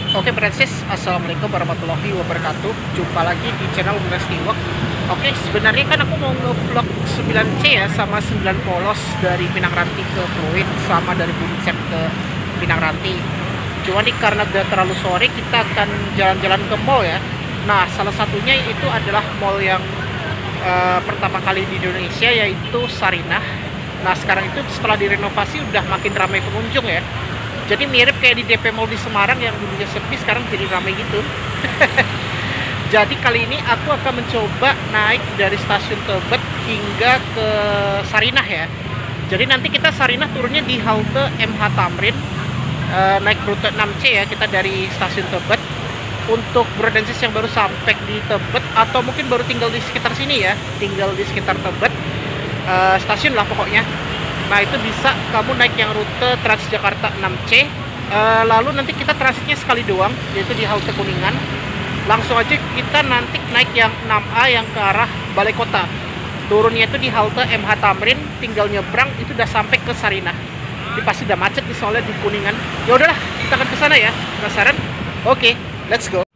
Oke Francis, Assalamualaikum warahmatullahi wabarakatuh. Jumpa lagi di channel Stiwak. Oke, sebenarnya kan aku mau nge-vlog 9C ya, sama 9 polos dari Pinang Ranti ke Pluit, sama dari Puncak ke Pinang Ranti. Cuma nih karena udah terlalu sore, kita akan jalan-jalan ke mall ya. Nah, salah satunya itu adalah mall yang pertama kali di Indonesia, yaitu Sarinah. Nah, sekarang itu setelah direnovasi udah makin ramai pengunjung ya. Jadi mirip kayak di DP Mall di Semarang yang dulunya sepi, sekarang jadi ramai gitu. Jadi kali ini aku akan mencoba naik dari stasiun Tebet hingga ke Sarinah ya. Jadi nanti kita Sarinah turunnya di halte MH Tamrin, naik rute 6C ya, kita dari stasiun Tebet. Untuk brodensis yang baru sampai di Tebet atau mungkin baru tinggal di sekitar sini ya, tinggal di sekitar Tebet, stasiun lah pokoknya. Nah, itu bisa kamu naik yang rute Transjakarta 6C. Lalu nanti kita transitnya sekali doang, yaitu di halte Kuningan. Langsung aja kita nanti naik yang 6A yang ke arah Balai Kota. Turunnya itu di halte MH Tamrin, tinggal nyebrang itu udah sampai ke Sarinah. Ini pasti udah macet nih soalnya di Kuningan. Ya udahlah, kita akan ke sana ya. Penasaran? Oke, let's go.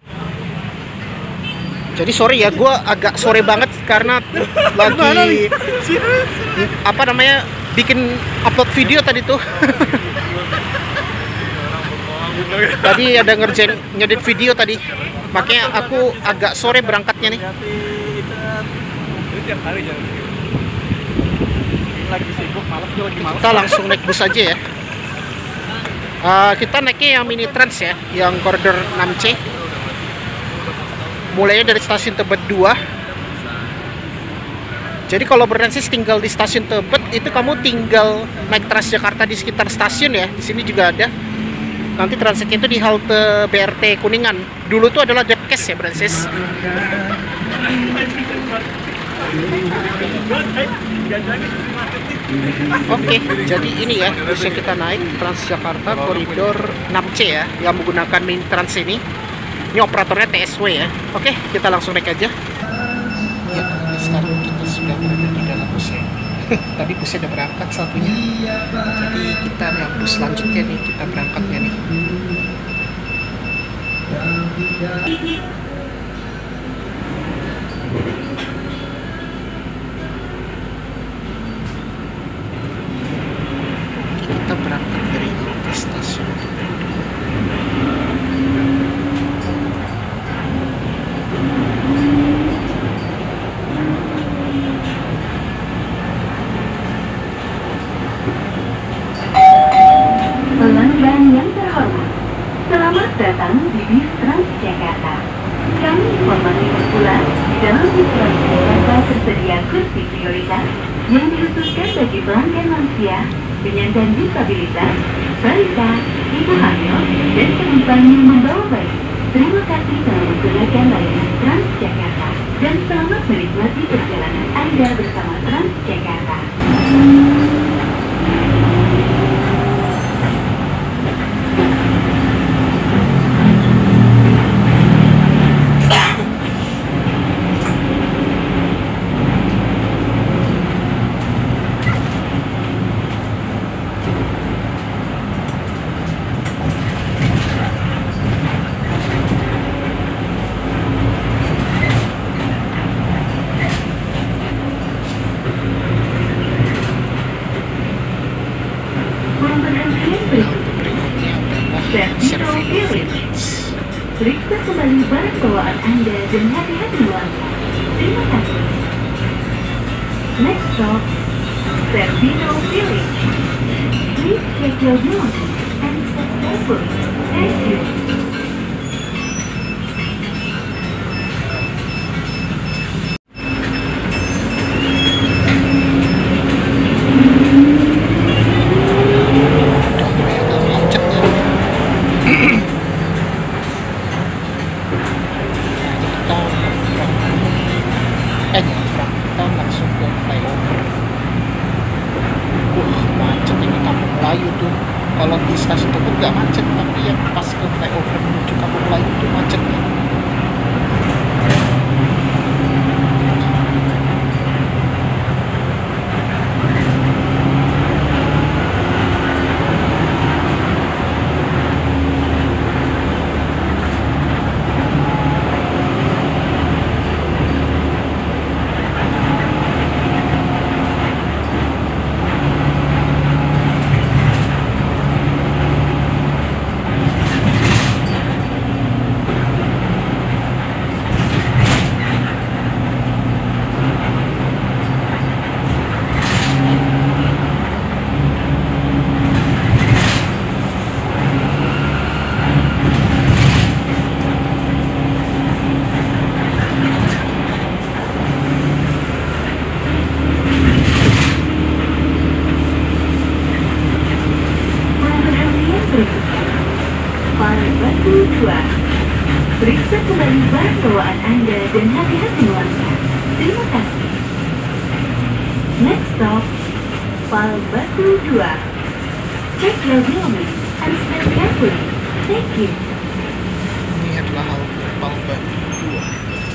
Jadi sorry ya, gue agak sore banget karena lagi apa namanya, bikin upload video tadi tuh. Tadi ada ngerjain ngedit video tadi, makanya aku agak sore berangkatnya nih. Kita langsung naik bus aja ya. Kita naiknya yang mini trans ya, yang koridor 6C. Mulainya dari stasiun Tebet 2. Jadi kalau bertransit tinggal di stasiun Tebet, itu kamu tinggal naik Transjakarta di sekitar stasiun ya. Di sini juga ada. Nanti transitnya itu di halte BRT Kuningan. Dulu tuh adalah Depkes ya, Francis. Oke, jadi ini ya busnya kita naik Transjakarta koridor 6C ya, yang menggunakan main trans ini. Ini operatornya TSW ya. Oke, kita langsung naik aja. Ya, sekarang kita sudah berada di dalam bus ya. Tadi busnya udah berangkat satunya. Jadi kita yang bus selanjutnya nih, kita berangkatnya nih. Kita berangkat dari stasiun. Pelanggan yang terhormat, selamat datang di bis Transjakarta. Kami informasikan pula, di dalam bis Transjakarta tersedia kursi prioritas yang dikhususkan bagi pelanggan lansia, penyandang disabilitas, balita, ibu hamil, dan penumpang yang membawa bayi. Terima kasih telah menggunakan layanan Transjakarta dan selamat menikmati perjalanan Anda bersama Transjakarta. Periksa kembali barang bawaan Anda dan hati-hati melangkah. Terima kasih. Next stop, Servino Village. Please check your belongings and step carefully. Thank you. Kita langsung ke flyover. Macet ini Kampung Melayu tuh. Kalau di stasiun Tebet nggak macet, tapi yang pas ke flyover menuju Kampung Melayu tuh macetnya. Palang Batu 2. Periksa kembali barang bawaan Anda dan hati-hati melangkah. Terima kasih. Next stop, Palang Batu 2. Check your belongings and stand carefully. Thank you. Ini adalah halte Palang Batu 2.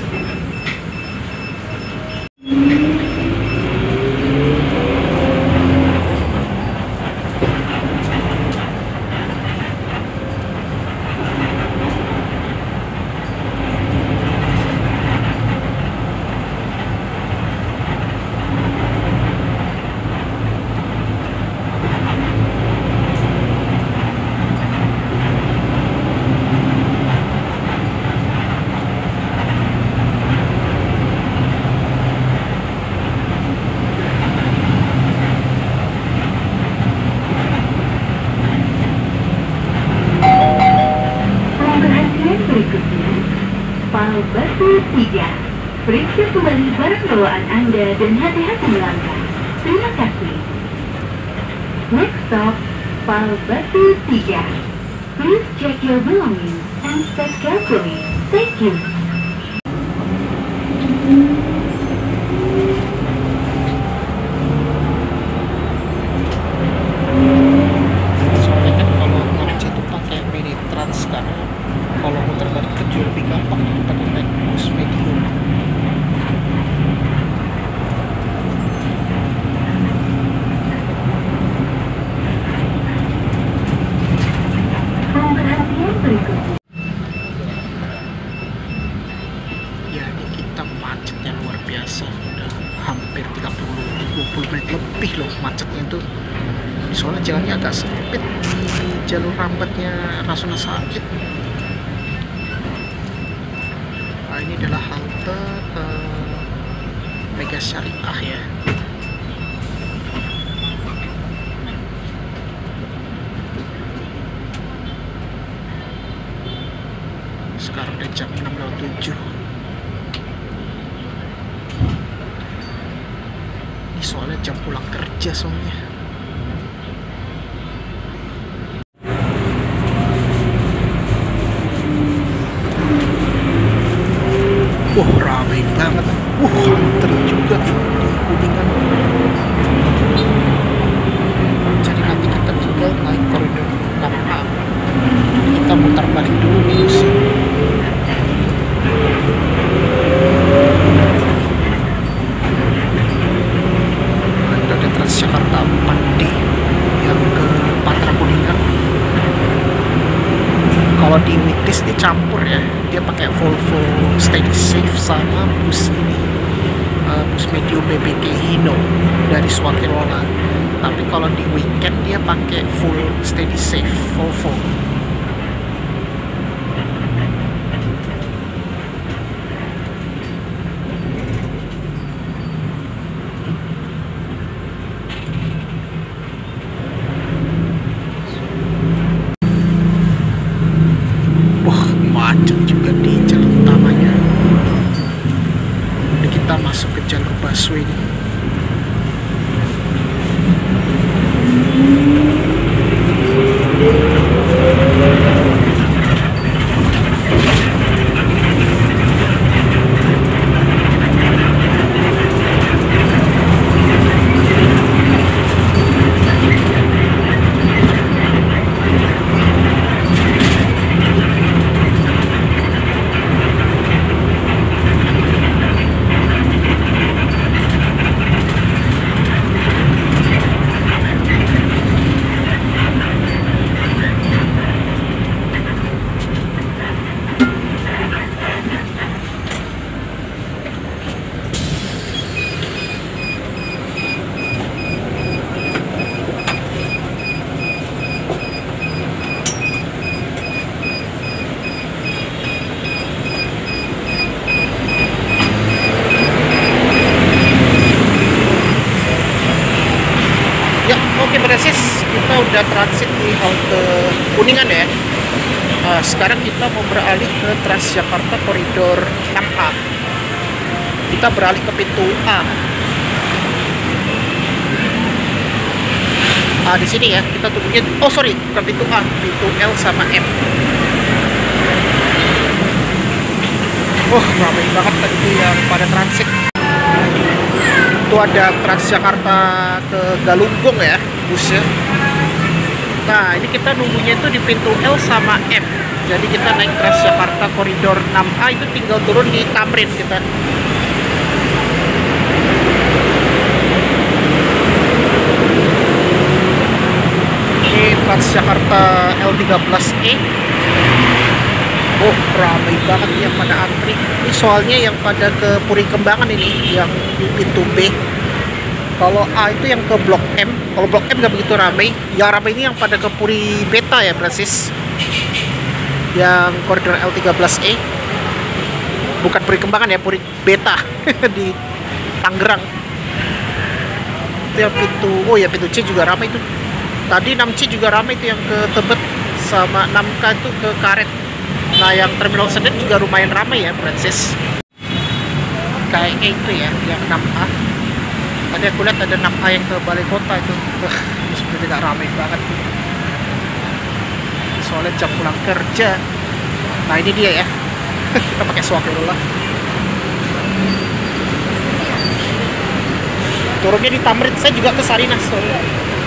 Palang Batu 3. Periksa kembali barang bawaan Anda dan hati-hati melangkah. Terima kasih. Next stop, Palang Batu 3. Please check your belongings and step carefully. Thank you. Soalnya kan kalau kerja itu pakai mini trans, karena kalau muter balik kecil lebih gampang daripada naik bus medium. Perhatian berikutnya. Ya, ini kita macetnya luar biasa. Udah hampir 20 menit lebih loh macetnya itu. Soalnya jalannya agak sempit, jalur rambatnya rasanya sakit. Nah, ini adalah halte Mega Syariah ya. Sekarang udah jam 6.07. Ini soalnya jam pulang kerja soalnya. Wah, ramai banget. Antri juga di Kuningan. Jadi nanti kita tinggal naik koridor 6A. Kita muter balik dulu nih busnya. Nah, itu ada Transjakarta 4D yang ke Patra Kuningan. Kalau di weekdays dicampur ya, dia pakai Volvo Steady Safe sama bus ini, bus medium BBK Hino dari Swakerola. Tapi kalau di weekend dia pakai full Steady Safe Volvo. Macet juga di jalur utamanya. Ini kita masuk ke jalur busway nih. Kita udah transit di halte Kuningan ya. Sekarang kita mau beralih ke Transjakarta koridor 6A. Kita beralih ke pintu A. Di sini ya kita tungguin. Oh sorry, bukan pintu A, pintu L sama M. Oh, ramai banget tadi tuh yang pada transit. Itu ada Transjakarta ke Galunggung ya, busnya. Nah, ini kita nunggunya itu di pintu L sama M. Jadi kita naik Transjakarta koridor 6A itu tinggal turun di Tamrin kita. Ini Transjakarta L13E. Oh, ramai banget yang pada antri. Ini soalnya yang pada ke Puri Kembangan ini, yang di pintu B. Kalau A itu yang ke Blok M. Kalau Blok M nggak begitu ramai. Yang ramai ini yang pada ke Puri Beta ya, Francis. Yang koridor L13E. Bukan Puri Kembangan ya, Puri Beta di Tangerang. Itu yang pintu, oh ya pintu C juga ramai itu. Tadi 6C juga ramai itu yang ke Tebet, sama 6K itu ke Karet. Nah, yang Terminal Senen juga lumayan ramai ya, Francis. Kayaknya itu ya, yang 6A. Tadi aku lihat ada 6A yang ke Balai Kota itu. Seperti tidak ramai banget. Soalnya jam pulang kerja. Nah, ini dia ya. Kita pakai swap dulu lah. Turunnya di Tamrin, saya juga ke Sarinas soalnya.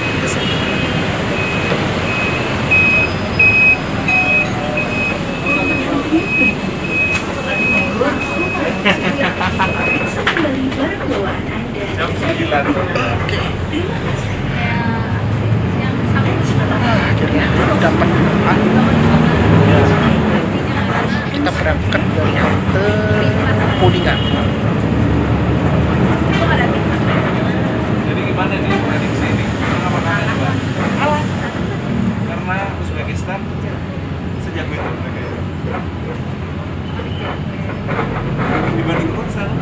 Jam 9. Akhirnya dapat kita berangkat dari halte Kuningan. Jadi gimana nih prediksi ini? Kenapa kalian Mbak? Karena Uzbekistan sejak itu mereka ya. Dibanding Futsal.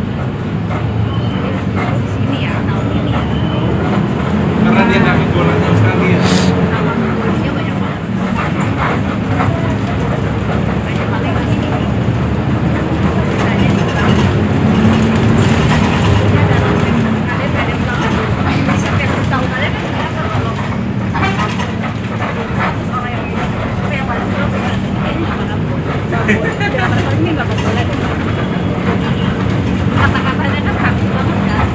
Sini ya, tahun ini ya. Karena dia nggak golan sama sekali ya. Dia banyak banget. Banyak banget di sini. Ada di belakang. Ada belakang. Setiap tahun kalian kan kalau 100 orang yang kayak pada pulang ini nggak bakal ini nggak bakal boleh. Kata-katanya kan kaku banget kan.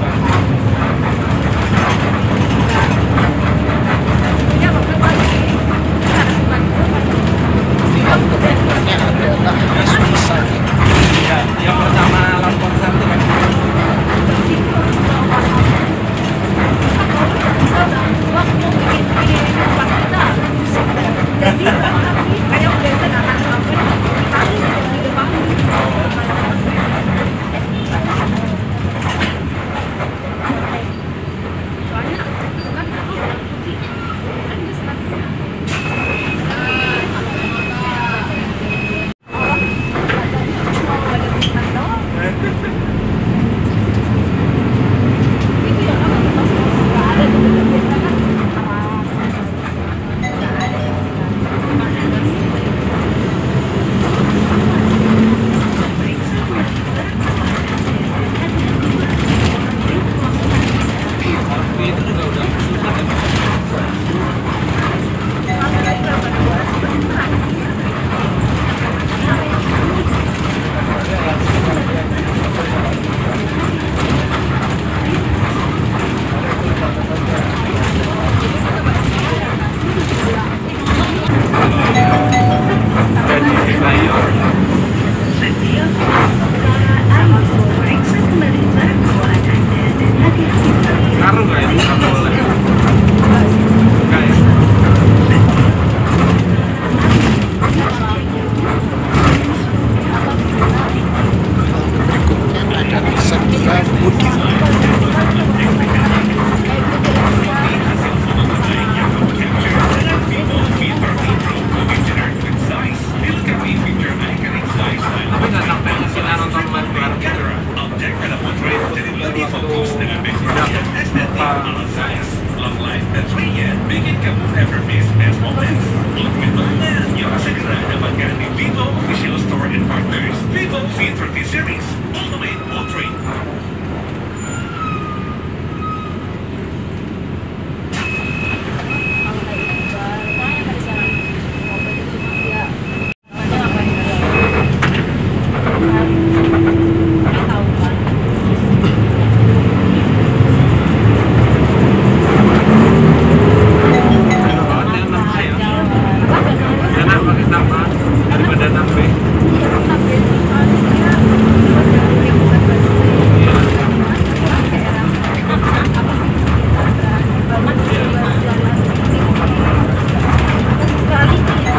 Ya bakal lagi harus bantu. Tinggal kebetulannya adalah bisa Ya, yang pertama lapor satu kan. Waktu bikin tempat kita jadi kayak udah kenalan lakuin kali di depan. Soalnya itu kan aku putih kan dia selatnya. Cuma ada bisnis doang. Itu yang apa pas nggak ada tuh biasa kan keras. Nggak ada yang Itu juga udah susah ya. Setiap kendaraan periksa kembali barang bawaan Anda dan hati-hati kalian. Ngaruh nggak itu? Nggak boleh. Nggak ya? berikutnya ada Setia Budi. Tapi nggak sampai ke sini nonton live bareng gitu. Long life baterainya bikin kamu never miss best moments. Untuk mana yang segera dapatkan di Vivo Official Store and Partners Vivo V30 Series Ultimate Ultra. 6A daripada 6B. Iya, tapi soalnya yang bukan busway. Iya. Orang daerah apa sih? Banget jalan ini. Sekali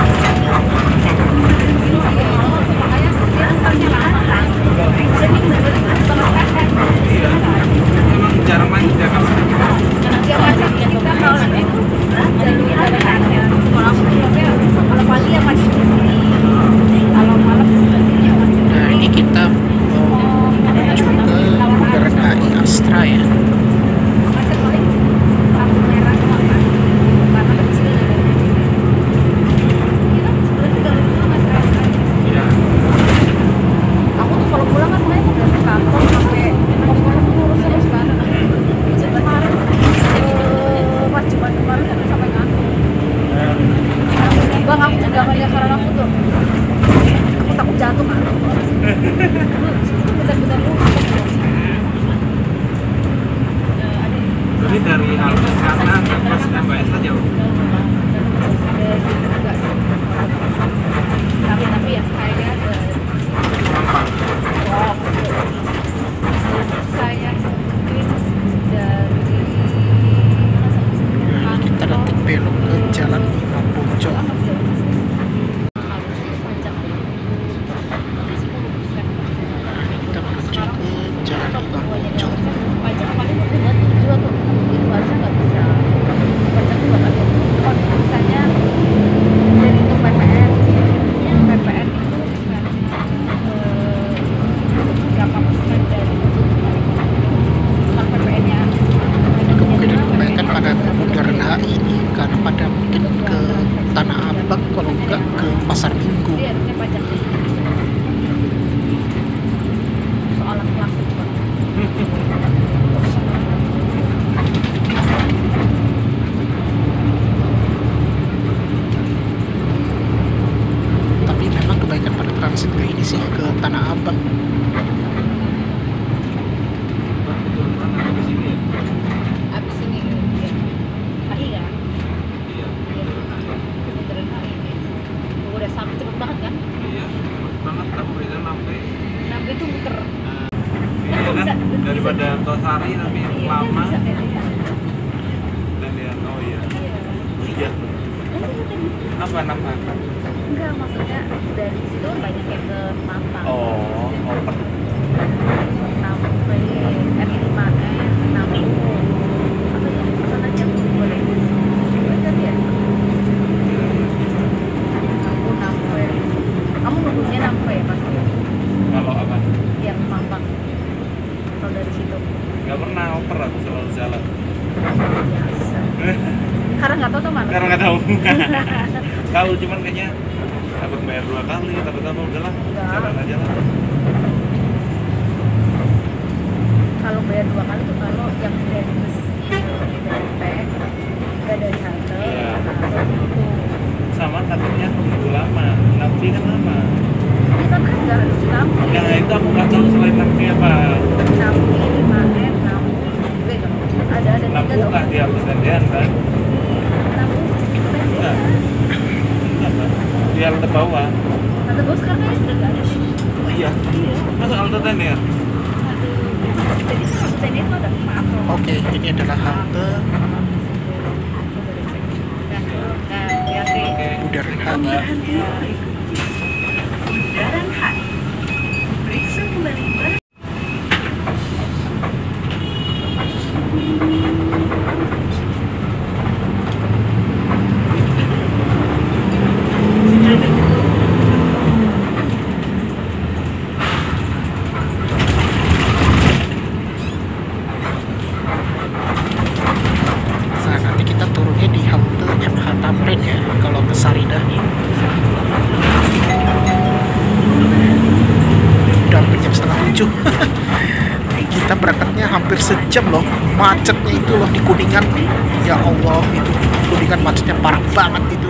makanya dia antarnya lama. Jadi bener-bener Iya. Emang jarang main di Jakarta. dia macam kita kalau itu jalur jalanannya kalau aku bilangnya kalau pagi ya macet di sini kalau malam di sini ya macet. Nah ini kita menuju ke Bundaran HI Astra ya. Macet paling lampu merah doang kan karena kecil kita sebenarnya tinggal di rumah Mas Rasa. Iya. Aku tuh kalau pulang kan mulai dari kantor sampai mau sekolah tuh lurus terus kan. Kemarin pas Jumat kemarin aku sampai ngantuk. Bang, aku tegangannya karena aku tuh aku takut jatuh kan. Bentar-bentar dulu. Jadi dari halte sana ke pas Mbak Esa jauh. Tapi ya kayaknya Gampang. saya mungkin dari Nah, ini kita nanti belok ke Jalan Imam Bonjol. Kita menuju ke Jalan Imam Bonjol. pajak paling udah 7 atau 6 gitu harusnya nggak bisa pajak tuh bakal oh misalnya dari itu PPN PPN itu berapa persen dari bukan PPN nya Kemungkinan kebanyakan pada Bundaran HI ini karena pada mungkin ke Tanah Abang kalau enggak ke Pasar Minggu. jadi harusnya pajak di sini soalan klasik Pak. Tapi memang kebanyakan pada transit ke ini sih, ke Tanah Abang. Di sini ya? Abis ini ya HI kan Iya. Bundaran HI ini udah sampai cepet banget kan Iya. Cepet banget kamu bisa sampai. sampai tuh muter Iya kan? Daripada Tosari tapi Iya, lama bisa, ya. dan ya oh iya. Iya. Apa nama? Enggak, maksudnya dari situ banyak yang ke Mampang. Oh, open. Sampai R5N, Nampung. Apa ya? Sana aja boleh. Bener ya? Nampung, Nampung. Kamu nunggunya Nampung ya pasti? Kalau apa? Yang Mampang. Kalau dari situ. Gak pernah oper aku selalu jalan. Biasa. Karena nggak tahu tuh mana. Karena nggak tahu. Tahu cuman kayaknya takut bayar 2 kali, takut apa udahlah Enggak. jalan aja lah. Kalau bayar 2 kali tuh kalau yang dari bus dari PX nggak dari halte Iya. itu Sama takutnya nunggu lama, nanti kan lama. kita kan nggak harus nampung Yang itu aku nggak tahu selain nanti apa. nampung 5M nampung juga dong ada 3 Lampu dong kah di atas gantian kan? nampung Enggak. Enggak kan? Di halte bawah. kata gue sekarang kayaknya udah nggak ada Oh iya. Masa halte tenir? jadi tadi itu ada makro Oke, ini adalah halte Oke. Bundaran HI. Bundaran HI. Periksa kembali barang. Nah, nanti kita turunnya di halte MH Tamrin ya, kalau ke Saridah. Udah hampir jam 6:30. Kita berangkatnya hampir sejam loh. Macetnya itu loh di Kuningan. Ya Allah, itu Kuningan macetnya parah banget itu.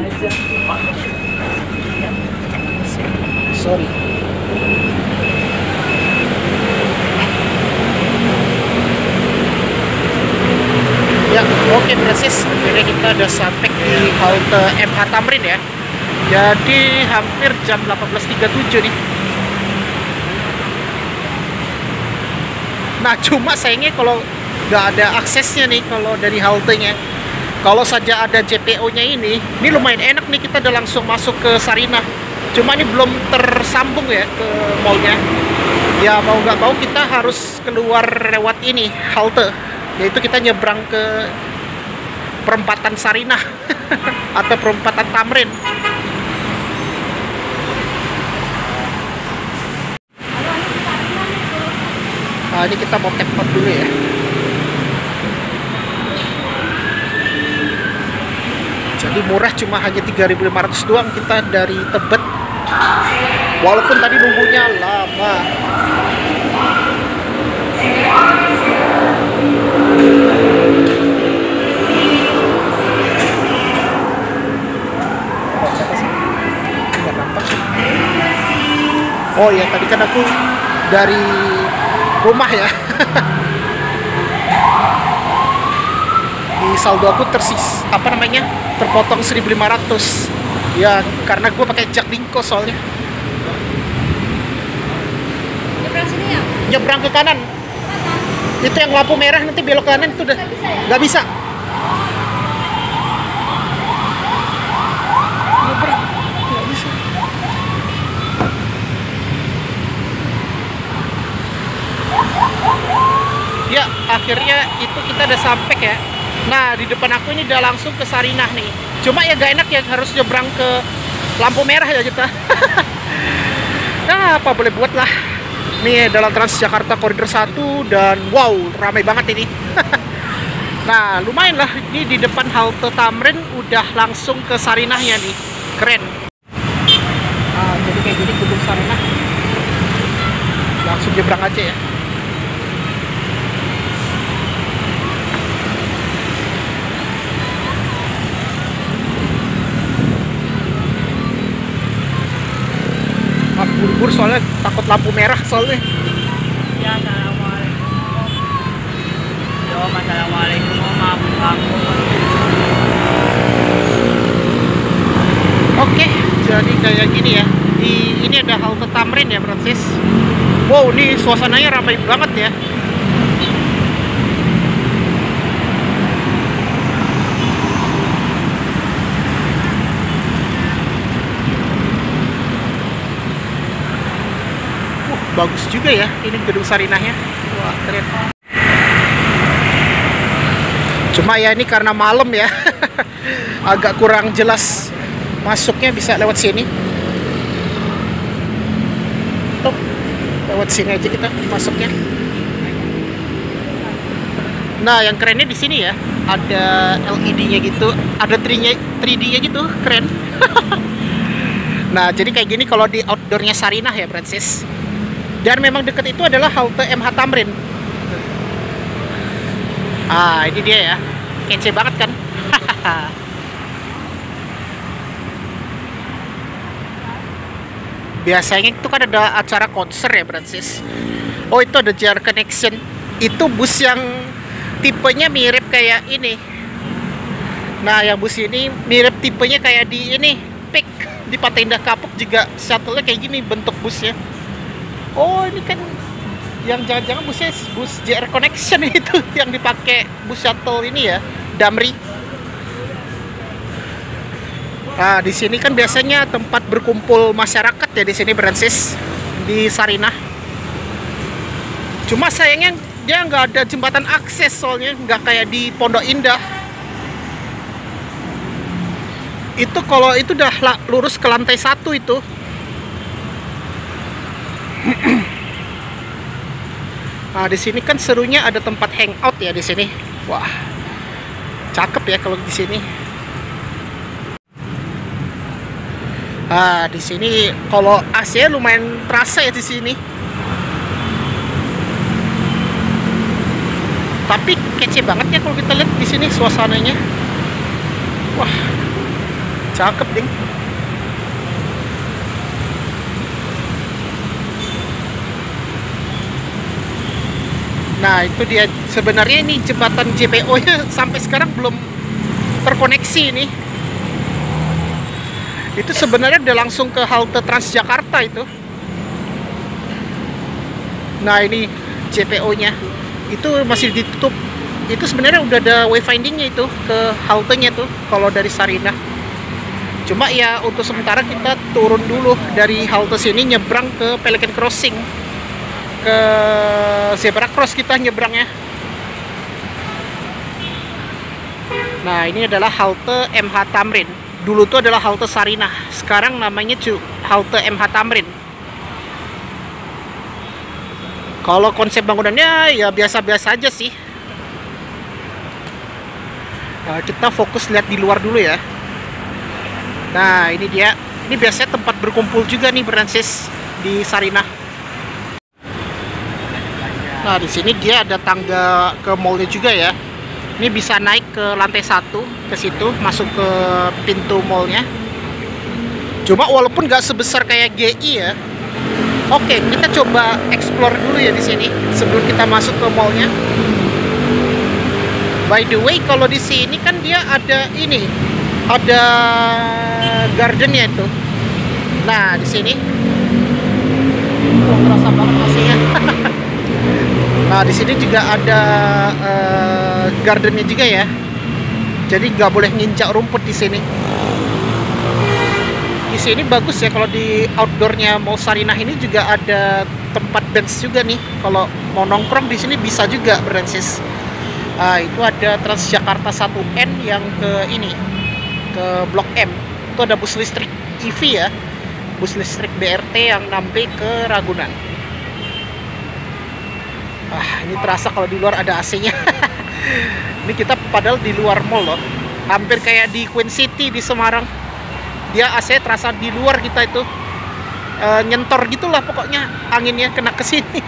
Sorry. Ya, oke persis. Akhirnya kita udah sampai di halte MH Tamrin ya. Jadi hampir jam 18.37 nih. Nah, cuma sayangnya kalau nggak ada aksesnya nih kalau dari haltenya. Kalau saja ada JPO-nya ini lumayan enak nih, kita udah langsung masuk ke Sarinah. Cuma ini belum tersambung ya ke mallnya. Ya mau nggak mau kita harus keluar lewat ini halte, yaitu kita nyebrang ke perempatan Sarinah atau perempatan Tamrin. Nah, ini kita mau tap out dulu ya. Jadi murah, cuma hanya 3.500 doang kita dari Tebet. Walaupun tadi nunggunya lama. Oh ya, tadi kan aku dari rumah ya. Di saldo aku terpotong 1.500 ya, karena gue pakai Jaklingko soalnya. Nyebrang sini ya? Nyebrang ke kanan. Itu yang lampu merah nanti belok kanan itu udah nggak bisa. Nyebrang nggak bisa. Ya, akhirnya itu kita udah sampai ya. Nah, di depan aku ini udah langsung ke Sarinah nih. Cuma ya gak enak ya, harus nyebrang ke lampu merah ya kita. Nah, apa boleh buat lah. Nih dalam Transjakarta Koridor 1 dan wow, ramai banget ini. Nah, lumayan lah. Ini di depan halte Tamrin udah langsung ke Sarinahnya nih. Keren. Nah, jadi kayak gini gedung Sarinah. Langsung nyebrang aja ya. Buru-buru soalnya takut lampu merah soalnya. Ya, assalamualaikum. Yo, assalamualaikum. Maaf. Oke, jadi kayak gini ya. Ini ada halte Tamrin ya, Francis. Wow, ini suasananya ramai banget ya. Bagus juga ya ini gedung Sarinahnya. Wah, keren. Cuma ya ini karena malam ya. Agak kurang jelas masuknya, bisa lewat sini. Tuh, lewat sini aja kita masuknya. Nah, yang kerennya di sini ya, ada LED-nya gitu, ada 3D-nya gitu, keren. Nah, jadi kayak gini kalau di outdoornya Sarinah ya, Francis. Dan memang dekat itu adalah halte MH Tamrin. Ah, ini dia ya. Kece banget kan? Biasanya itu kan ada acara konser ya, Francis. Oh, itu ada JR Connection. Itu bus yang tipenya mirip kayak ini. Nah, yang bus ini mirip tipenya kayak di ini, PIK di Pantai Indah Kapuk juga shuttle-nya kayak gini bentuk busnya. Oh, ini kan yang jangan-jangan busnya bus JR Connection itu yang dipakai bus shuttle ini ya, Damri. Nah, di sini kan biasanya tempat berkumpul masyarakat ya di sini, Francis, di Sarinah. Cuma sayangnya dia nggak ada jembatan akses soalnya, nggak kayak di Pondok Indah. Itu kalau itu udah lurus ke lantai 1 itu. Nah, di sini kan serunya ada tempat hangout ya di sini. Wah, cakep ya kalau di sini. Nah, di sini kalau AC lumayan terasa ya di sini. Tapi kece banget ya kalau kita lihat di sini suasananya. Wah, Cakep ding. Nah itu dia, sebenarnya ini jembatan JPO nya sampai sekarang belum terkoneksi ini. Itu sebenarnya udah langsung ke halte Transjakarta itu. Nah ini JPO nya itu masih ditutup. Itu sebenarnya udah ada wayfindingnya itu ke haltenya tuh kalau dari Sarinah. Cuma ya untuk sementara kita turun dulu dari halte sini, nyebrang ke Pelican Crossing, ke zebra cross kita nyebrangnya. Nah ini adalah halte MH Tamrin. Dulu tuh adalah halte Sarinah, sekarang namanya halte MH Tamrin. Kalau konsep bangunannya ya biasa-biasa aja sih. Nah, kita fokus lihat di luar dulu ya. Nah ini dia, ini biasanya tempat berkumpul juga nih Bransis di Sarinah. Nah di sini dia ada tangga ke mallnya juga ya. Ini bisa naik ke lantai 1 ke situ, masuk ke pintu mallnya. Cuma walaupun nggak sebesar kayak GI ya. Oke, kita coba explore dulu ya di sini sebelum kita masuk ke mallnya. By the way, kalau di sini kan dia ada ini, ada gardennya itu. Nah di sini, terasa banget AC-nya. Nah di sini juga ada gardennya juga ya. Jadi nggak boleh nginjak rumput di sini. Di sini bagus ya, kalau di outdoornya Mall Sarinah ini juga ada tempat bench juga nih. Kalau mau nongkrong di sini bisa juga, Bransis. Nah, itu ada Transjakarta 1N yang ke ini, ke Blok M. Itu ada bus listrik EV ya, bus listrik BRT yang sampai ke Ragunan. Wah, ini terasa kalau di luar ada AC-nya. Ini kita padahal di luar mall loh, hampir kayak di Queen City di Semarang. Dia AC terasa di luar kita itu, nyentor gitulah pokoknya, anginnya kena ke sini.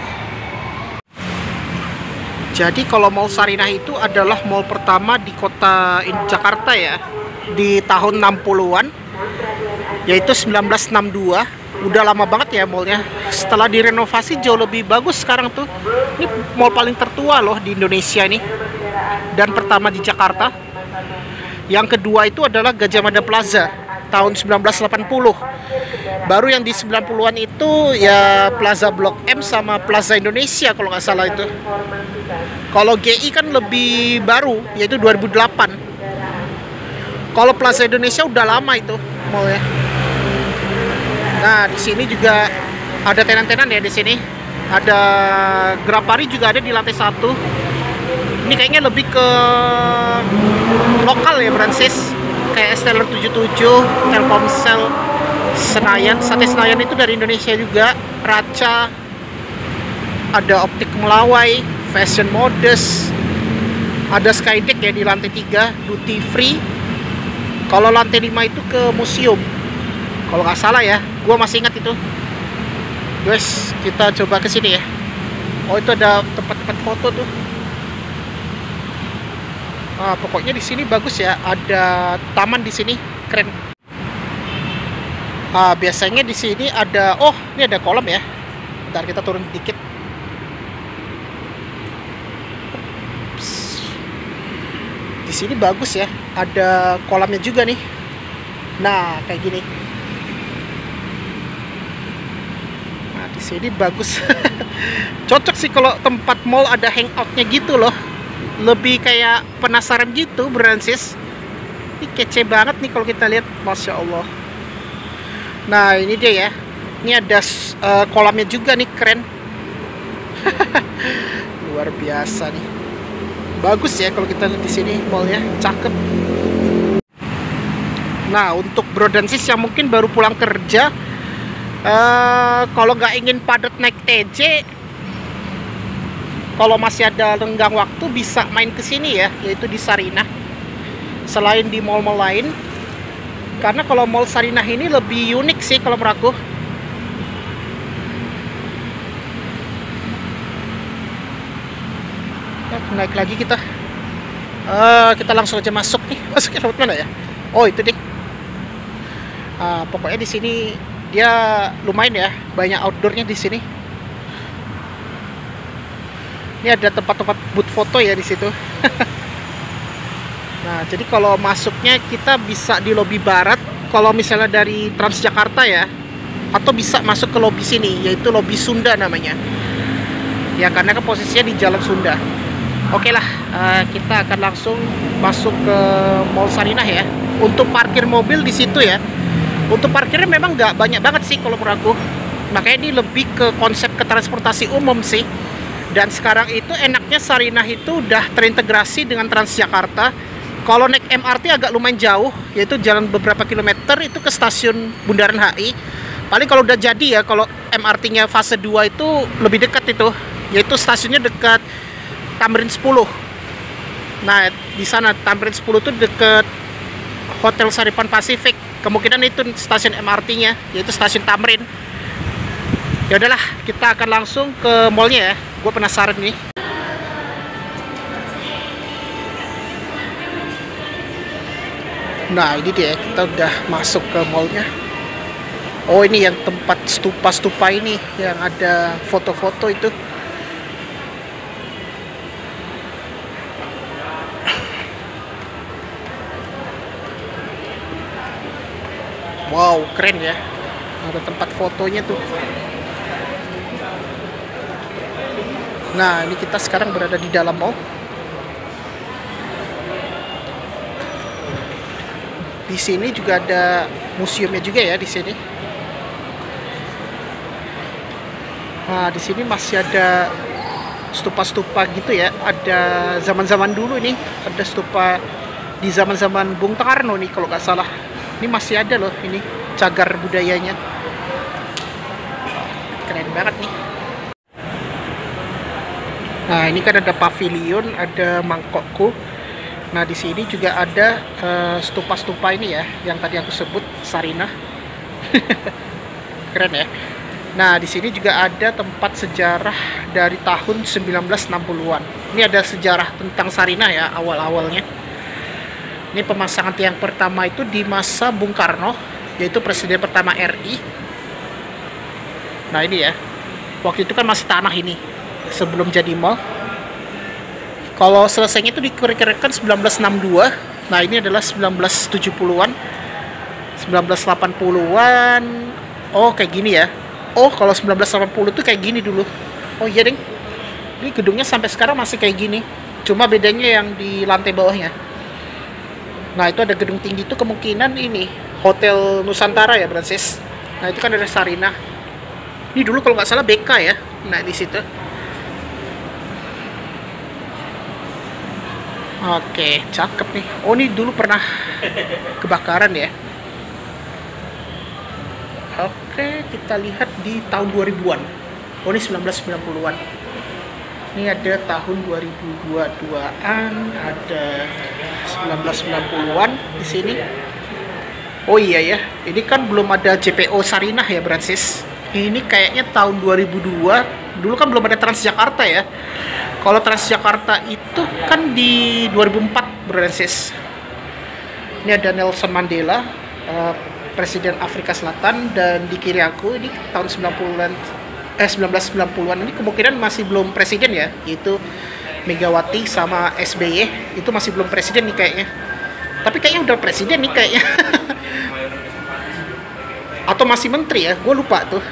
Jadi kalau Mall Sarinah itu adalah mall pertama di kota Jakarta ya, di tahun 60-an, yaitu 1962. Udah lama banget ya mallnya. Setelah direnovasi jauh lebih bagus sekarang tuh. Ini mall paling tertua loh di Indonesia ini, dan pertama di Jakarta. Yang kedua itu adalah Gajah Mada Plaza tahun 1980. Baru yang di 90-an itu ya Plaza Blok M sama Plaza Indonesia kalau nggak salah itu. Kalau GI kan lebih baru, yaitu 2008. Kalau Plaza Indonesia udah lama itu mallnya. Nah di sini juga ada tenan-tenan ya di sini. Ada Grapari juga ada di lantai 1. Ini kayaknya lebih ke lokal ya, Bransis. Kayak Stellar 77, Telkomsel, Senayan. Sate Senayan itu dari Indonesia juga. Raca, ada Optik Melawai, Fashion Modest, ada Skydeck ya di lantai 3, Duty Free. Kalau lantai 5 itu ke museum, kalau nggak salah ya, gua masih ingat itu. Guys, kita coba ke sini ya. Oh itu ada tempat-tempat foto tuh. Nah, pokoknya di sini bagus ya, ada taman di sini, keren. Nah, biasanya di sini ada, oh ini ada kolam ya. Bentar kita turun dikit. Di sini bagus ya, ada kolamnya juga nih. Nah kayak gini. Nah di sini bagus. Cocok sih kalau tempat mall ada hangoutnya gitu loh. Lebih kayak penasaran gitu, Bransis. Ini kece banget nih kalau kita lihat, Masya Allah. Nah ini dia ya, ini ada kolamnya juga nih, keren. Luar biasa nih, bagus ya kalau kita lihat di sini mallnya, cakep. Nah untuk bro dan sis yang mungkin baru pulang kerja, kalau nggak ingin padat naik TJ, kalau masih ada renggang waktu bisa main ke sini ya, yaitu di Sarinah. Selain di mall-mall lain, karena kalau mall Sarinah ini lebih unik sih kalau menurut aku. Naik lagi kita. Kita langsung aja masuk nih. Masuknya lewat mana ya? Oh itu deh. Pokoknya di sini dia lumayan ya, banyak outdoornya di sini. Ini ada tempat-tempat booth foto ya di situ. Nah, jadi kalau masuknya kita bisa di lobi barat kalau misalnya dari Transjakarta ya, atau bisa masuk ke lobi sini, yaitu lobi Sunda namanya. Ya karena kan posisinya di Jalan Sunda. Oke lah, kita akan langsung masuk ke Mall Sarinah ya. Untuk parkir mobil di situ ya. Untuk parkirnya memang nggak banyak banget sih kalau menurut aku. Makanya ini lebih ke konsep ke transportasi umum sih. Dan sekarang itu enaknya Sarinah itu udah terintegrasi dengan Transjakarta. Kalau naik MRT agak lumayan jauh, yaitu jalan beberapa kilometer itu ke stasiun Bundaran HI. Paling kalau udah jadi ya, kalau MRT-nya fase 2 itu lebih dekat itu, yaitu stasiunnya dekat Tamrin 10. Nah, di sana Tamrin 10 itu dekat Hotel Saripan Pasifik. Kemungkinan itu stasiun MRT-nya, yaitu stasiun Tamrin. Ya udahlah, kita akan langsung ke mallnya ya. Gue penasaran nih. Nah, ini dia, kita udah masuk ke mallnya. Oh, ini yang tempat stupa-stupa ini, yang ada foto-foto itu. Wow, keren ya. Ada tempat fotonya tuh. Nah, ini kita sekarang berada di dalam mall. Di sini juga ada museumnya juga ya di sini. Nah, di sini masih ada stupa-stupa gitu ya. Ada zaman-zaman dulu nih, ada stupa di zaman-zaman Bung Karno nih kalau nggak salah. Ini masih ada loh ini cagar budayanya. Keren banget nih. Nah, ini kan ada pavilion, ada mangkokku. Nah, di sini juga ada stupa-stupa ini ya, yang tadi aku sebut Sarinah. Keren ya. Nah, di sini juga ada tempat sejarah dari tahun 1960-an. Ini ada sejarah tentang Sarinah ya, awal-awalnya. Ini pemasangan tiang pertama itu di masa Bung Karno, yaitu presiden pertama RI. Nah, ini ya. Waktu itu kan masih tanah ini, sebelum jadi mall. Kalau selesainya itu diperkirakan 1962. Nah, ini adalah 1970-an, 1980-an. Oh, kayak gini ya. Oh, kalau 1980 itu kayak gini dulu. Oh iya, deng. Ini gedungnya sampai sekarang masih kayak gini. Cuma bedanya yang di lantai bawahnya. Nah, itu ada gedung tinggi itu kemungkinan ini Hotel Nusantara ya, Francis. Nah, itu kan ada Sarinah. Ini dulu kalau nggak salah BK ya. Nah, di situ. Oke, cakep nih. Oh, ini dulu pernah kebakaran ya. Oke, kita lihat di tahun 2000-an. Oh, ini 1990-an. Ini ada tahun 2022-an, ada 1990-an di sini. Oh iya ya, ini kan belum ada JPO Sarinah ya, Francis. Ini kayaknya tahun 2002. Dulu kan belum ada Transjakarta ya. Kalau Transjakarta itu kan di 2004, Francis. Ini ada Nelson Mandela, Presiden Afrika Selatan, dan di kiri aku ini tahun 1990-an ini kemungkinan masih belum presiden ya, yaitu Megawati sama SBY. Itu masih belum presiden nih kayaknya. Tapi kayaknya udah presiden nih kayaknya. Atau masih menteri ya, gue lupa tuh.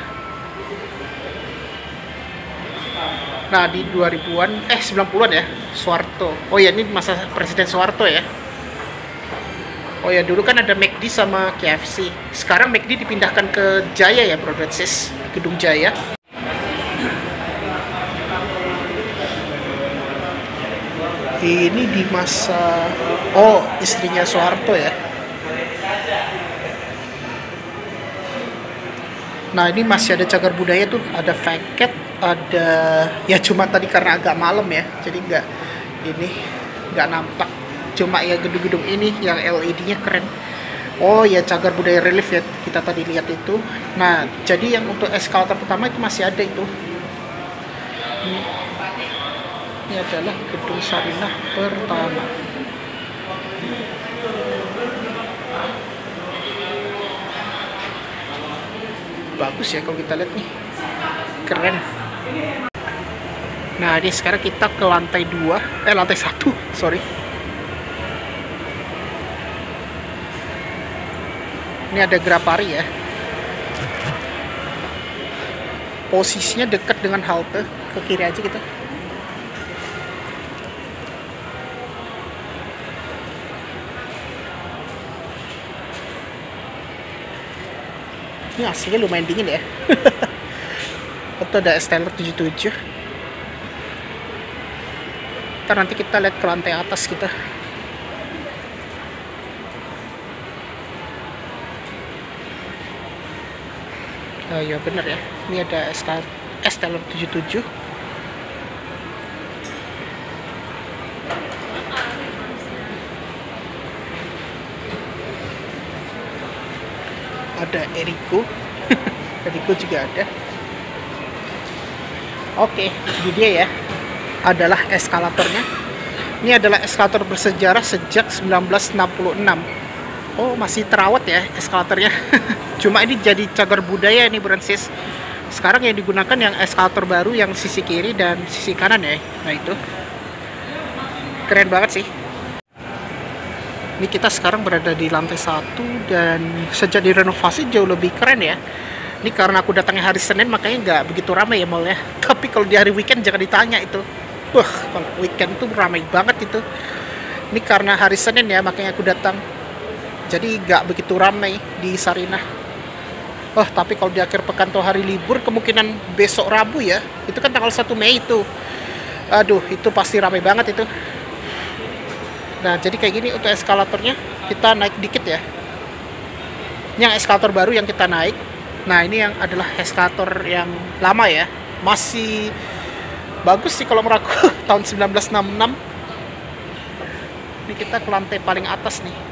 Nah, di 2000-an, 90-an ya, Soeharto. Oh ya, ini masa Presiden Soeharto ya. Oh ya, dulu kan ada McD sama KFC. Sekarang McD dipindahkan ke Jaya ya, Bro Francis. Gedung Jaya. Ini di masa... Oh, istrinya Soeharto ya. Nah, ini masih ada cagar budaya tuh. Ada Faket, ada... Ya cuma tadi karena agak malam ya. Jadi nggak nampak. Cuma ya gedung-gedung ini yang LED-nya keren. Oh ya, cagar budaya relief ya, kita tadi lihat itu. Nah, jadi yang untuk eskalator pertama itu masih ada itu. Ini adalah gedung Sarinah pertama. bagus ya kalau kita lihat nih, keren. Nah ini sekarang kita ke lantai 2, lantai 1, sorry. Ini ada Grapari ya. Posisinya dekat dengan halte, ke kiri aja gitu. Ini aslinya lumayan dingin ya. Atau ada Esteller 77. Ntar nanti kita lihat ke lantai atas kita. Oh iya bener ya, ini ada Esteller 77. Ada Eriko. Eriko juga ada. Oke, ini dia ya, adalah eskalatornya. Ini adalah eskalator bersejarah sejak 1966. Oh, masih terawat ya eskalatornya. Cuma ini jadi cagar budaya nih Bransis. Sekarang yang digunakan yang eskalator baru yang sisi kiri dan sisi kanan ya. Nah itu keren banget sih. Ini kita sekarang berada di lantai 1 dan sejak direnovasi jauh lebih keren ya. Ini karena aku datangnya hari Senin makanya nggak begitu ramai ya mallnya. Tapi kalau di hari weekend jangan ditanya itu. Wah, kalau weekend tuh ramai banget itu. Ini karena hari Senin ya makanya aku datang. Jadi nggak begitu ramai di Sarinah. Oh, tapi kalau di akhir pekan atau hari libur kemungkinan besok Rabu ya. Itu kan tanggal 1 Mei itu. Aduh, itu pasti ramai banget itu. Nah, jadi kayak gini untuk eskalatornya, kita naik dikit ya. Ini yang eskalator baru yang kita naik. Nah, ini yang adalah eskalator yang lama ya. Masih bagus sih kalau menurut aku, tahun 1966. Ini kita ke lantai paling atas nih.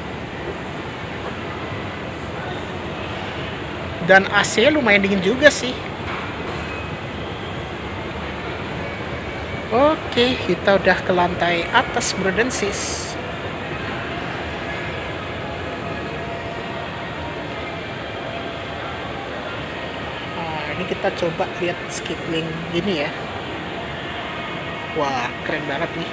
Dan AC lumayan dingin juga sih. Oke, kita udah ke lantai atas Bransis. Nah, ini kita coba lihat skipling gini ya. Wah, keren banget nih.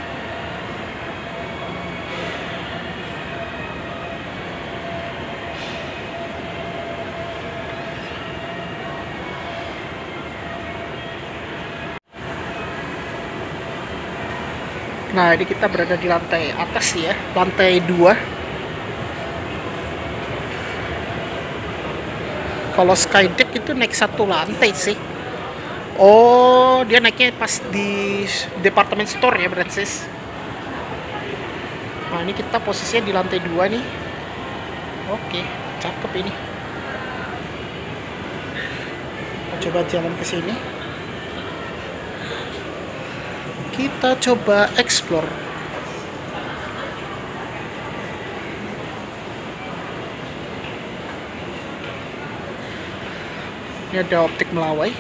Nah, ini kita berada di lantai atas ya, lantai 2. Kalau Skydeck itu naik 1 lantai sih. Oh, dia naiknya pas di department store ya, Bransis. Nah, ini kita posisinya di lantai 2 nih. Oke, cakep ini. Kita coba jalan ke sini. Kita coba explore. Ini ada optik Melawai.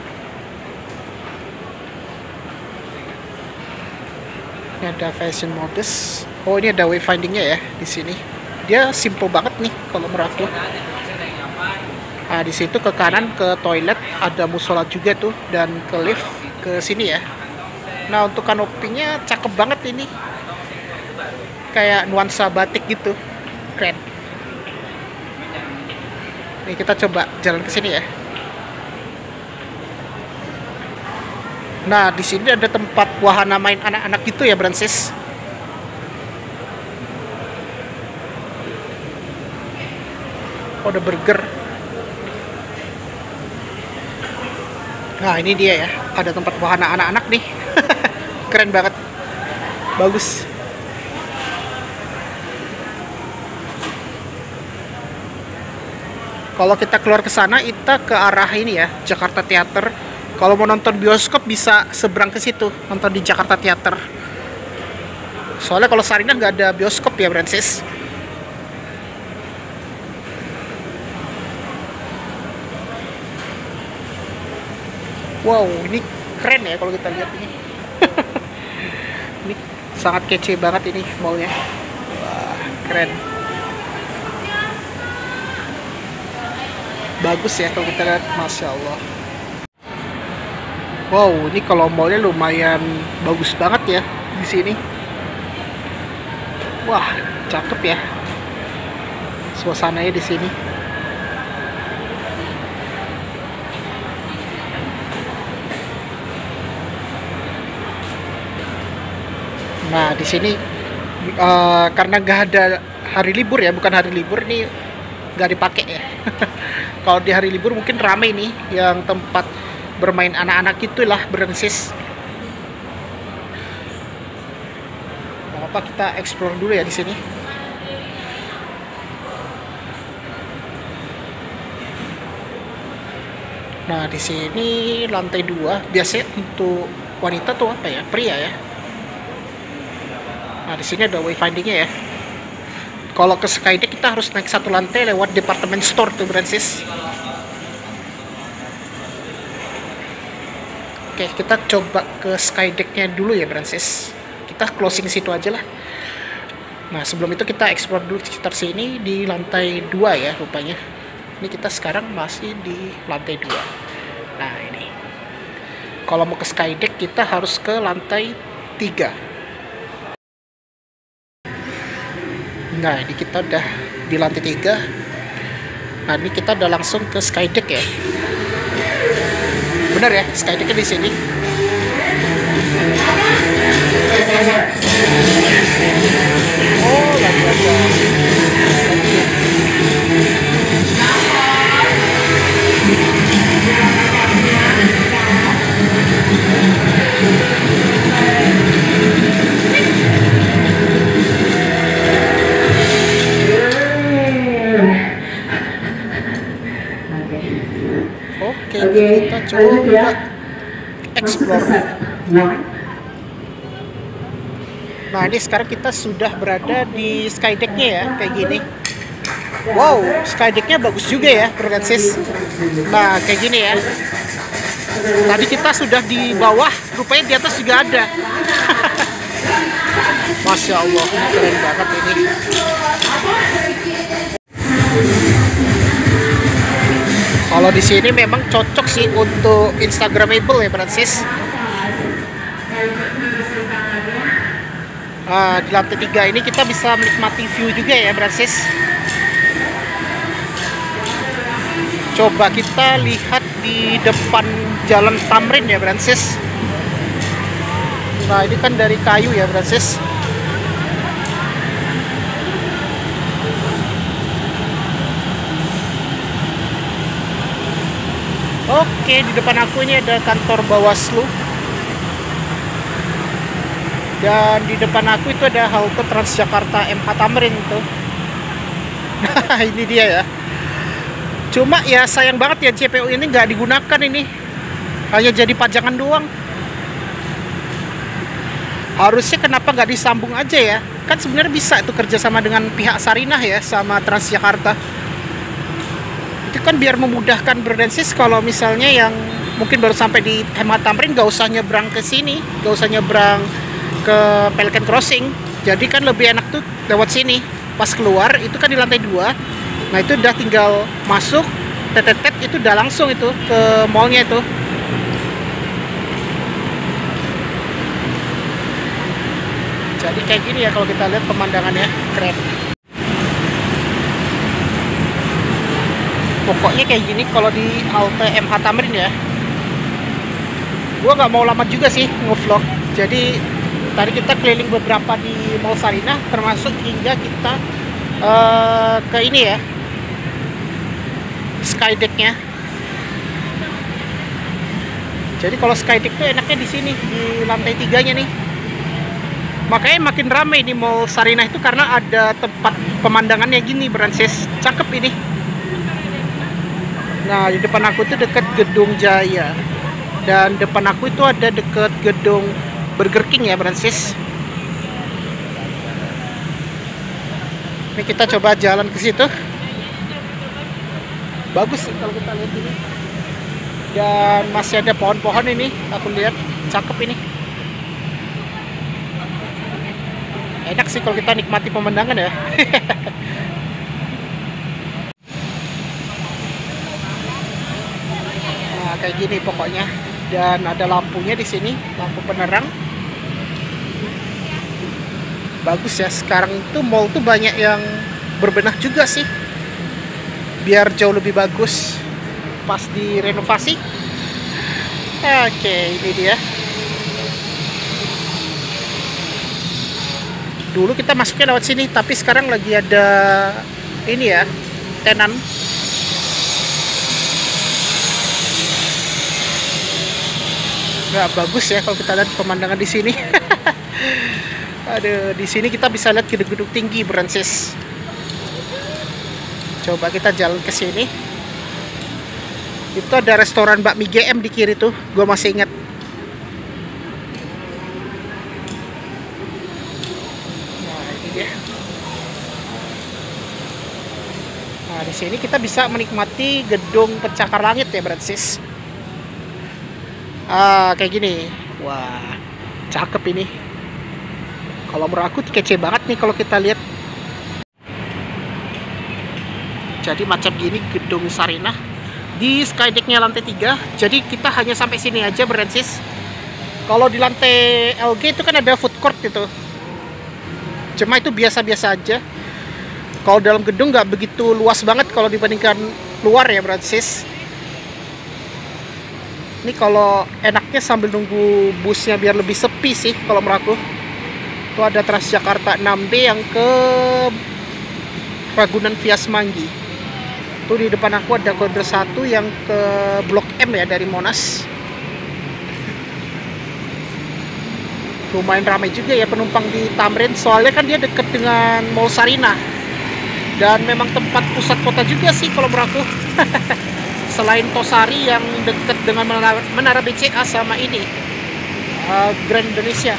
Ini ada fashion modest. Oh, ini ada wayfindingnya ya di sini. Dia simple banget nih kalau menurut aku. Nah, di situ ke kanan ke toilet ada musola juga tuh dan ke lift ke sini ya. Nah, untuk kanopinya cakep banget ini. Kayak nuansa batik gitu. Keren. Nih, kita coba jalan ke sini ya. Nah, di sini ada tempat wahana main anak-anak gitu ya, Bransis. Oh, ada burger. Nah, ini dia ya. Ada tempat wahana anak-anak nih. Keren banget. Bagus. Kalau kita keluar ke sana, kita ke arah ini ya, Jakarta Theater. Kalau mau nonton bioskop bisa seberang ke situ, nonton di Jakarta Theater. Soalnya kalau Sarinah nggak ada bioskop ya, Bransis. Wow, ini keren ya kalau kita lihat ini. Ini sangat kece banget ini mallnya. Wah, keren. bagus ya kalau kita lihat, masya Allah. Wow, ini kalau mallnya lumayan bagus banget ya di sini. Wah, cakep ya suasananya di sini. Nah, di sini karena nggak ada hari libur ya, bukan hari libur nih, nggak dipakai ya. Kalau di hari libur mungkin ramai nih yang tempat bermain anak-anak itulah, Brancis. Nggak apa, kita explore dulu ya di sini. Nah, di sini lantai 2 biasanya untuk wanita tuh apa ya, pria ya. Nah, di sini ada wayfindingnya ya. Kalau ke Skydeck kita harus naik satu lantai lewat department store tuh, Brancis. Oke, kita coba ke Skydeck-nya dulu ya, Brancis. Kita closing situ aja lah. Nah, sebelum itu kita explore dulu sekitar sini di lantai 2 ya rupanya. Ini kita sekarang masih di lantai 2. Nah, ini. Kalau mau ke Skydeck kita harus ke lantai 3. Nah, ini kita udah di lantai 3. Nah, ini kita udah langsung ke Skydeck ya. Benar ya, Skydeck di sini. Oh, lagi ada. Oke, kita coba explore. Nah, ini sekarang kita sudah berada di Skydeck-nya ya, kayak gini. Wow, Skydeck-nya bagus juga ya, Brancis. Nah, kayak gini ya. Tadi kita sudah di bawah, rupanya di atas juga ada. Masya Allah, keren banget ini. Kalau di sini memang cocok sih untuk Instagramable ya, Brancis. Di lantai 3 ini kita bisa menikmati view juga ya, Brancis. Coba kita lihat di depan Jalan Tamrin ya, Brancis. Nah, ini kan dari kayu ya, Brancis. Oke, di depan aku ini ada kantor Bawaslu. Dan di depan aku itu ada halte Transjakarta MH Tamrin tuh. Nah, ini dia ya. Cuma ya sayang banget ya, JPU ini nggak digunakan ini. Hanya jadi pajangan doang. Harusnya kenapa nggak disambung aja ya? Kan sebenarnya bisa itu kerjasama dengan pihak Sarinah ya, sama Transjakarta. Itu kan biar memudahkan Brancis kalau misalnya yang mungkin baru sampai di MH Tamrin nggak usah nyebrang ke sini, nggak usah nyebrang ke Pelican Crossing. Jadi kan lebih enak tuh lewat sini. Pas keluar itu kan di lantai 2. Nah, itu udah tinggal masuk, tetet itu udah langsung itu ke mallnya itu. Jadi kayak gini ya kalau kita lihat pemandangannya, keren. Pokoknya kayak gini kalau di halte MH Tamrin ya. Gua nggak mau lama juga sih ngevlog. Jadi tadi kita keliling beberapa di Mall Sarinah, termasuk hingga kita ke ini ya, Skydeck-nya. Jadi kalau Skydeck tuh enaknya di sini, di lantai 3-nya nih. Makanya makin ramai di Mall Sarinah itu karena ada tempat pemandangannya gini, Brancis. Cakep ini. Nah, di depan aku itu dekat Gedung Jaya. Dan depan aku itu ada dekat gedung Burger King ya, Brancis. Ini kita coba jalan ke situ. Bagus sih kalau kita lihat ini. Dan masih ada pohon-pohon ini, aku lihat cakep ini. Enak sih kalau kita nikmati pemandangan ya. kayak gini pokoknya. Dan ada lampunya di sini, lampu penerang. Bagus ya. Sekarang itu mall tuh banyak yang berbenah juga sih, biar jauh lebih bagus pas direnovasi. Oke, ini dia. Dulu kita masuknya lewat sini, tapi sekarang lagi ada ini ya, tenan. Nggak bagus ya kalau kita lihat pemandangan di sini. Aduh, di sini kita bisa lihat gedung-gedung tinggi, Brancis. Coba kita jalan ke sini. Itu ada restoran bakmi GM di kiri tuh, gue masih ingat. Nah, ini dia. Nah, di sini kita bisa menikmati gedung pencakar langit ya, Brancis. Kayak gini. Wah, cakep ini. Kalau menurut aku kece banget nih kalau kita lihat. Jadi macam gini gedung Sarinah di skydecknya lantai 3. Jadi kita hanya sampai sini aja, Brancis. Kalau di lantai LG itu kan ada food court gitu. Cuma itu biasa-biasa aja. Kalau dalam gedung nggak begitu luas banget kalau dibandingkan luar ya, Brancis. Ini kalau enaknya sambil nunggu busnya biar lebih sepi sih kalau menurut aku. Itu ada Transjakarta 6B yang ke Ragunan via Semanggi. Tuh di depan aku ada koridor 1 yang ke Blok M ya dari Monas. Lumayan ramai juga ya penumpang di Tamrin, soalnya kan dia deket dengan Mall Sarinah. Dan memang tempat pusat kota juga sih kalau menurut aku. Selain Tosari yang deket dengan Menara BCA sama ini Grand Indonesia.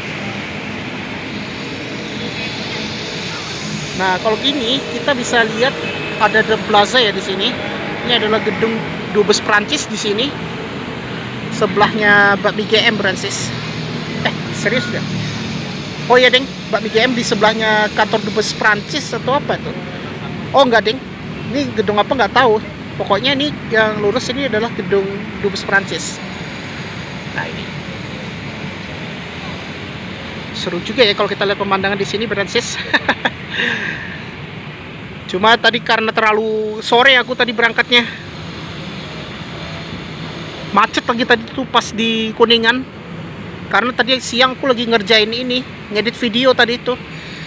Nah, kalau gini kita bisa lihat ada The Plaza ya di sini. Ini adalah gedung Dubes Prancis di sini. Sebelahnya bakmi GM, Brancis. Serius ya? Oh ya, Deng, bakmi GM di sebelahnya kantor Dubes Prancis atau apa tuh? Oh enggak, Deng. Ini gedung apa nggak tahu. Pokoknya ini yang lurus ini adalah gedung Dubes Prancis. Nah, ini. Seru juga ya kalau kita lihat pemandangan di sini, Brancis. Cuma tadi karena terlalu sore aku tadi berangkatnya. Macet lagi tadi tuh pas di Kuningan. Karena tadi siang aku lagi ngerjain ini, ngedit video tadi itu.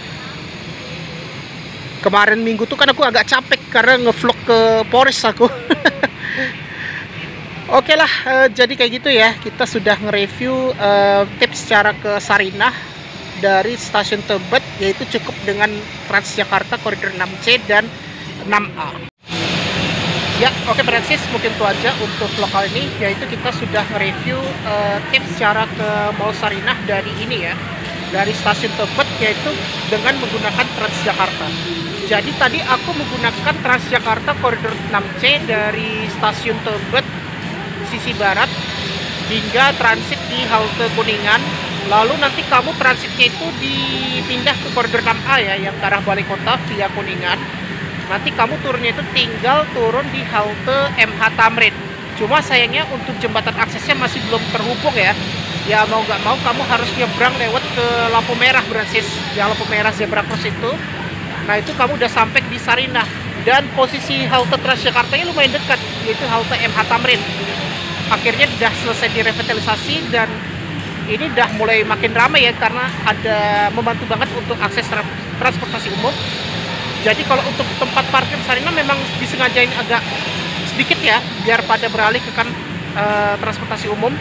Kemarin minggu tuh kan aku agak capek karena ngevlog ke Polres aku. Oke lah, jadi kayak gitu ya. Kita sudah nge-review tips cara ke Sarinah dari stasiun Tebet, yaitu cukup dengan Transjakarta koridor 6C dan 6A. Ya, oke Brancis, mungkin itu aja untuk vlog kali ini, yaitu kita sudah nge-review tips cara ke Mall Sarinah dari ini ya, dari stasiun Tebet, yaitu dengan menggunakan Transjakarta. Jadi tadi aku menggunakan Transjakarta koridor 6C dari stasiun Tebet sisi barat hingga transit di halte Kuningan. Lalu nanti kamu transitnya itu dipindah ke koridor 6A ya, yang ke arah Balai Kota via Kuningan. Nanti kamu turunnya itu tinggal turun di halte MH Tamrin. Cuma sayangnya untuk jembatan aksesnya masih belum terhubung ya. Ya mau nggak mau kamu harus nyebrang lewat ke lampu merah, Brancis. Yang lampu merah zebra cross itu. Nah itu kamu udah sampai di Sarinah. Dan posisi halte Transjakartanya lumayan dekat, yaitu halte MH Tamrin. Akhirnya udah selesai direvitalisasi dan ini udah mulai makin ramai ya, karena ada membantu banget untuk akses transportasi umum. Jadi kalau untuk tempat parkir Sarinah memang disengajain agak sedikit ya, biar pada beralih ke transportasi umum.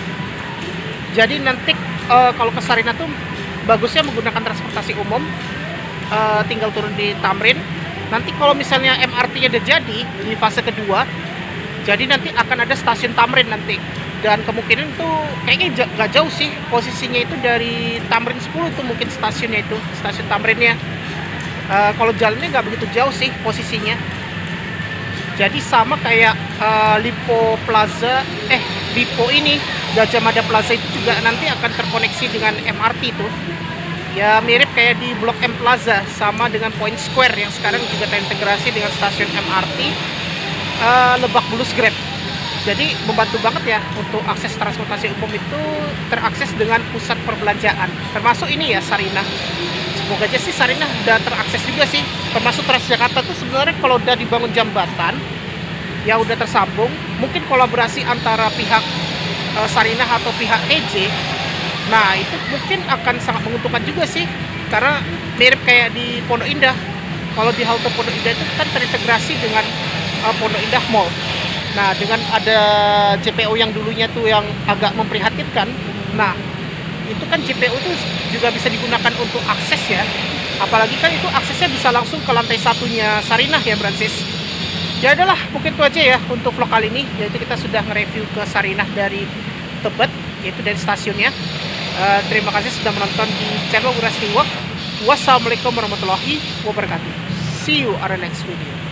Jadi nanti kalau ke Sarinah tuh bagusnya menggunakan transportasi umum, tinggal turun di Tamrin. Nanti kalau misalnya MRT-nya udah jadi di fase kedua, jadi nanti akan ada stasiun Tamrin nanti. Dan kemungkinan tuh kayaknya gak jauh sih posisinya itu dari Tamrin 10 tuh mungkin stasiunnya itu, stasiun Tamrinnya. Kalau jalannya nggak begitu jauh sih posisinya. Jadi sama kayak Lipo Plaza, Lipo ini, Gajah Mada Plaza itu juga nanti akan terkoneksi dengan MRT tuh. Ya mirip kayak di Blok M Plaza, sama dengan Point Square yang sekarang juga terintegrasi dengan stasiun MRT Lebak Bulus Grab. Jadi membantu banget ya untuk akses transportasi umum itu terakses dengan pusat perbelanjaan. Termasuk ini ya Sarinah. Semoga aja sih Sarinah udah terakses juga sih. Termasuk Transjakarta tuh sebenarnya kalau udah dibangun jembatan ya udah tersambung. Mungkin kolaborasi antara pihak Sarinah atau pihak TJ. Nah itu mungkin akan sangat menguntungkan juga sih. Karena mirip kayak di Pondok Indah. Kalau di halte Pondok Indah itu kan terintegrasi dengan Pondok Indah Mall. Nah, dengan ada JPO yang dulunya tuh yang agak memprihatinkan, nah itu kan JPO itu juga bisa digunakan untuk akses ya. Apalagi kan itu aksesnya bisa langsung ke lantai satunya Sarinah ya, Francis. Ya adalah, mungkin itu aja ya untuk vlog kali ini. Yaitu kita sudah nge-review ke Sarinah dari Tebet, yaitu dari stasiunnya. Terima kasih sudah menonton di channel Urasti Walk. Wassalamualaikum warahmatullahi wabarakatuh. See you on the next video.